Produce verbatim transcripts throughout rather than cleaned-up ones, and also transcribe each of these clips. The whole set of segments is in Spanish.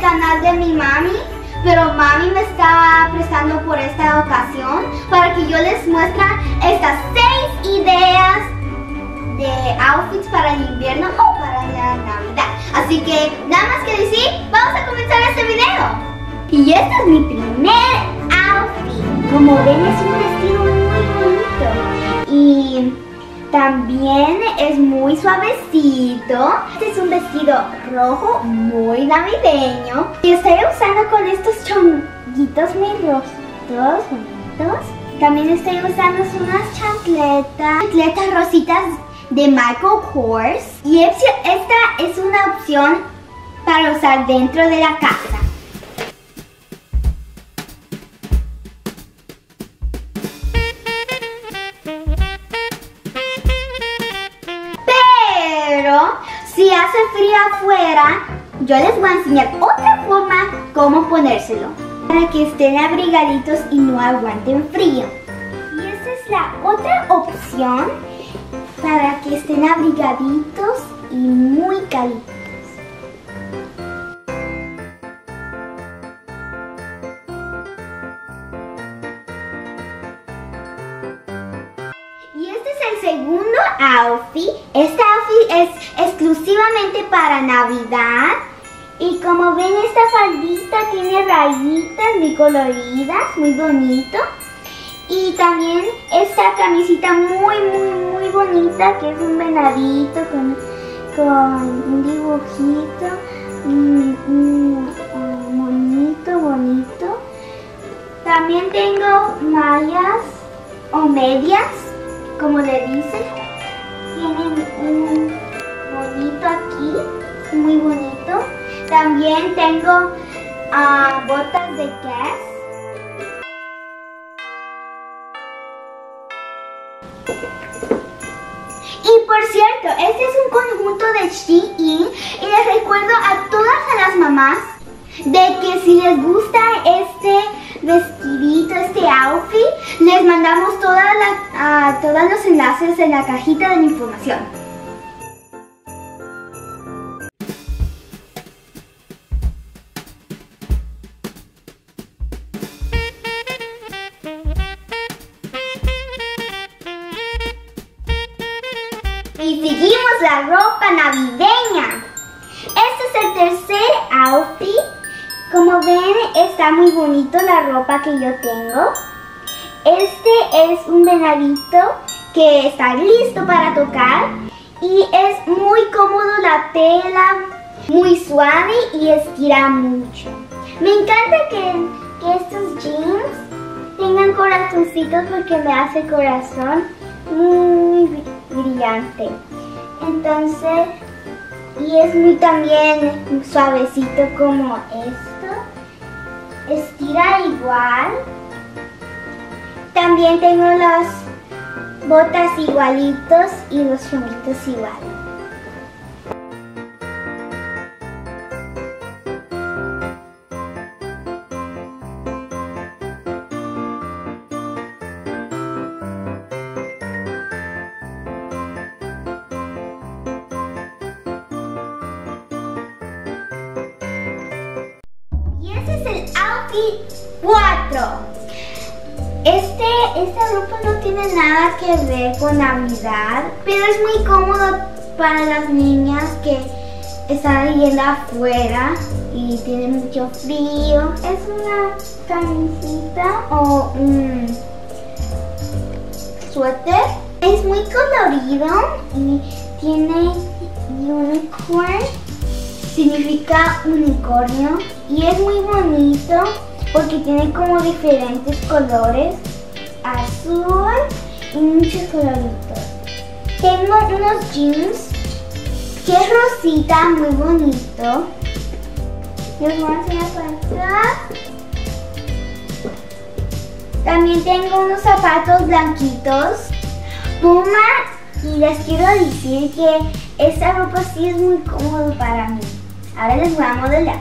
canal de mi mami, pero mami me está prestando por esta ocasión para que yo les muestre estas seis ideas de outfits para el invierno o para la Navidad. Así que nada más que decir, vamos a comenzar este video. Y este es mi primer outfit. Como ven, es un vestido muy bonito y también es muy suavecito. Este es un vestido rojo muy navideño y estoy usando con estos chonguitos muy rostos, bonitos. También estoy usando unas chancletas, chancletas rositas de Michael Kors. Y esta es una opción para usar dentro de la casa. Pero si hace frío afuera, yo les voy a enseñar otra forma cómo ponérselo para que estén abrigaditos y no aguanten frío. Y esta es la otra opción para que estén abrigaditos y muy calientes. Y este es el segundo outfit. Este outfit es exclusivamente para Navidad. Y como ven, esta faldita tiene rayitas muy coloridas, muy bonito. Y también esta camisita muy, muy, muy bonita, que es un venadito con, con un dibujito, un, un, un monito bonito. También tengo mallas o medias, como le dicen. Tienen un bonito aquí, muy bonito. También tengo uh, botas de Guess. Y por cierto, este es un conjunto de Shein y les recuerdo a todas las mamás de que si les gusta este vestidito, este outfit, les mandamos toda la, uh, todos los enlaces en la cajita de la información. Y seguimos la ropa navideña. Este es el tercer outfit. Como ven, está muy bonito la ropa que yo tengo. Este es un venadito que está listo para tocar. Y es muy cómodo la tela, muy suave y estira mucho. Me encanta que, que estos jeans tengan corazoncitos porque me hace corazón muy brillante. Entonces, y es muy también suavecito como esto. Estira igual. También tengo las botas igualitos y los chonguitos igual. Outfit cuatro. Este, esta ropa no tiene nada que ver con Navidad, pero es muy cómodo para las niñas que están yendo afuera y tienen mucho frío. Es una camisita o un suéter. Es muy colorido y tiene unicorn. Significa unicornio y es muy bonito porque tiene como diferentes colores, azul y muchos coloritos. Tengo unos jeans que es rosita, muy bonito. Los voy a enseñar para atrás. También tengo unos zapatos blanquitos, Puma, y les quiero decir que esta ropa sí es muy cómodo para mí. Ahora les voy a modelar.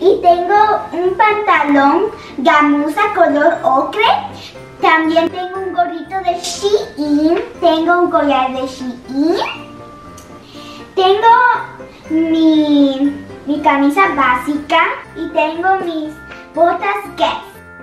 Y tengo un pantalón gamuza color ocre. También tengo un gorrito de Shein. Tengo un collar de Shein. Tengo mi, mi camisa básica. Y tengo mis botas Guess.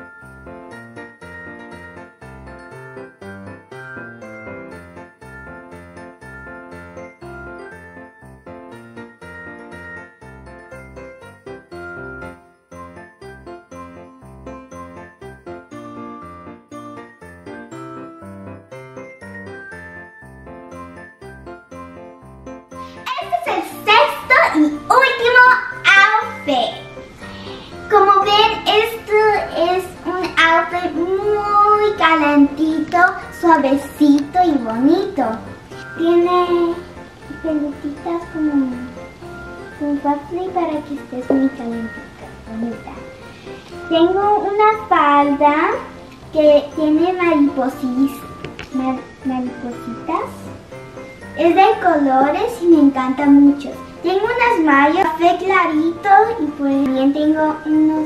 El sexto y último outfit. Como ven, esto es un outfit muy calentito, suavecito y bonito. Tiene pelotitas como un waffle para que estés muy calentita, bonita. Tengo una falda que tiene mariposis, mar, maripositas. Es de colores y me encanta mucho. Tengo unas mallas café clarito y pues también tengo unos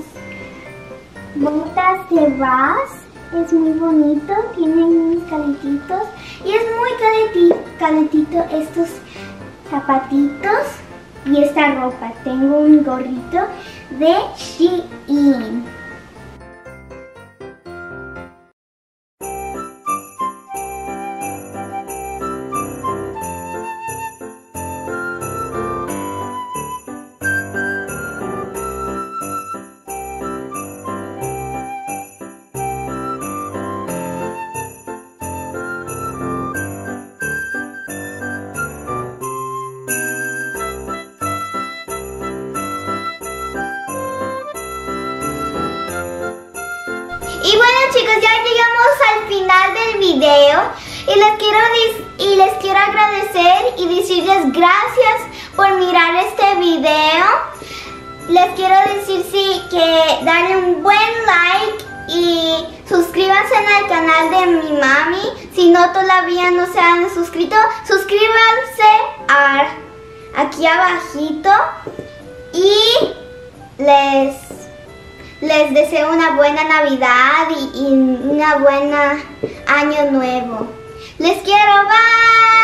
botas de Ross. Es muy bonito, tienen unos calentitos y es muy calentito, calentito estos zapatitos y esta ropa. Tengo un gorrito de Shein. Y bueno, chicos, ya llegamos al final del video y les quiero y les quiero agradecer y decirles gracias por mirar este video. Les quiero decir sí que darle un buen like y suscríbanse al canal de mi mami. Si no todavía no se han suscrito, suscríbanse a, aquí abajito y les Les deseo una buena Navidad y, y una buena Año Nuevo. Les quiero, bye.